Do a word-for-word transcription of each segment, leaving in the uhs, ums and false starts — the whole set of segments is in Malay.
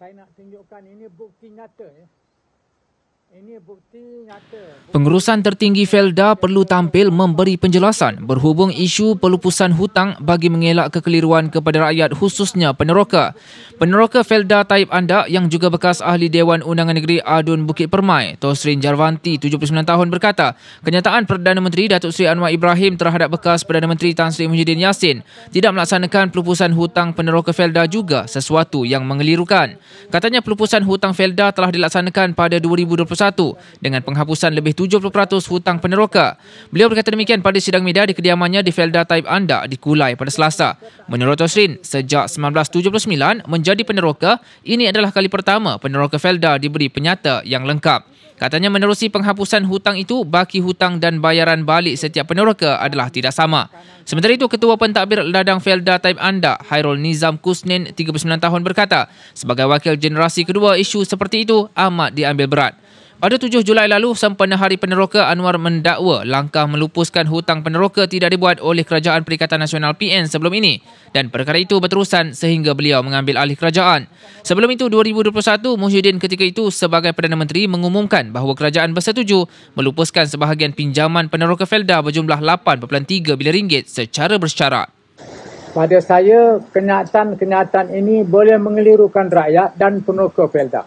saya nak tunjukkan ini bukti nyata ya. Ini bukti nyata. Pengurusan tertinggi Felda perlu tampil memberi penjelasan berhubung isu pelupusan hutang bagi mengelak kekeliruan kepada rakyat khususnya peneroka. Peneroka Felda Taib Andak yang juga bekas ahli Dewan Undangan Negeri Adun Bukit Permai, Tosrin Jarvanti, tujuh puluh sembilan tahun berkata, kenyataan Perdana Menteri Datuk Seri Anwar Ibrahim terhadap bekas Perdana Menteri Tan Sri Muhyiddin Yassin tidak melaksanakan pelupusan hutang peneroka Felda juga sesuatu yang mengelirukan. Katanya pelupusan hutang Felda telah dilaksanakan pada dua ribu dua puluh satu dengan penghapusan lebih tujuh puluh peratus hutang peneroka. Beliau berkata demikian pada sidang media di kediamannya di Felda Taib Andak di Kulai pada Selasa. Menurut Tosrin, sejak seribu sembilan ratus tujuh puluh sembilan menjadi peneroka, ini adalah kali pertama peneroka Felda diberi penyata yang lengkap. Katanya menerusi penghapusan hutang itu, baki hutang dan bayaran balik setiap peneroka adalah tidak sama. Sementara itu, Ketua Pentadbir Ladang Felda Taib Andak, Hairul Nizam Kusnin, tiga puluh sembilan tahun berkata, sebagai wakil generasi kedua, isu seperti itu amat diambil berat. Pada tujuh Julai lalu, sempena Hari Peneroka, Anwar mendakwa langkah melupuskan hutang peneroka tidak dibuat oleh Kerajaan Perikatan Nasional P N sebelum ini dan perkara itu berterusan sehingga beliau mengambil alih kerajaan. Sebelum itu, dua ribu dua puluh satu, Muhyiddin ketika itu sebagai Perdana Menteri mengumumkan bahawa kerajaan bersetuju melupuskan sebahagian pinjaman peneroka Felda berjumlah lapan perpuluhan tiga bilion ringgit secara bersyarat. Pada saya, kenyataan-kenyataan ini boleh mengelirukan rakyat dan peneroka Felda.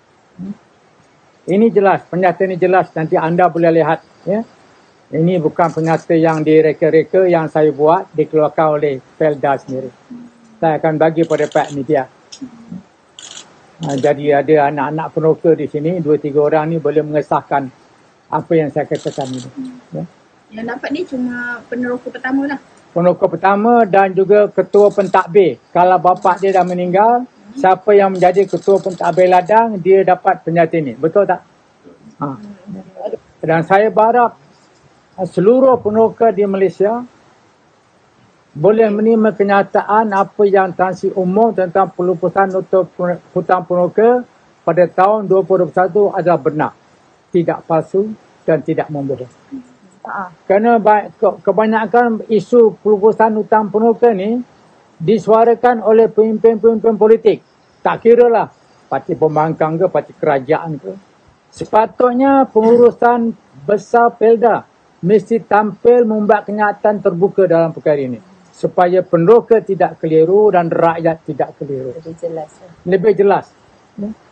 Ini jelas, penyata ini jelas, nanti anda boleh lihat. Ya. Ini bukan penyata yang direka-reka yang saya buat, dikeluarkan oleh Felda sendiri. Saya akan bagi pada pihak media. Ha, jadi ada anak-anak peneroka di sini, dua tiga orang ni boleh mengesahkan apa yang saya katakan ini. Ya. Yang dapat ni cuma peneroka pertama lah. Peneroka pertama dan juga ketua pentadbir. Kalau bapa dia dah meninggal, siapa yang menjadi ketua pentadbir ladang, dia dapat penyata ini. Betul tak? Ha. Dan saya berharap seluruh peneroka di Malaysia boleh menerima kenyataan apa yang Tan Sri umum tentang pelupusan hutang peneroka pada tahun dua ribu dua puluh satu adalah benar. Tidak palsu dan tidak membohong. Kerana kebanyakan isu pelupusan hutang peneroka ni disuarakan oleh pemimpin-pemimpin politik. Tak kira lah parti pembangkang ke, parti kerajaan ke. Sepatutnya pengurusan besar Felda mesti tampil membuat kenyataan terbuka dalam perkara ini. Supaya peneroka tidak keliru dan rakyat tidak keliru. Lebih jelas. Lebih jelas.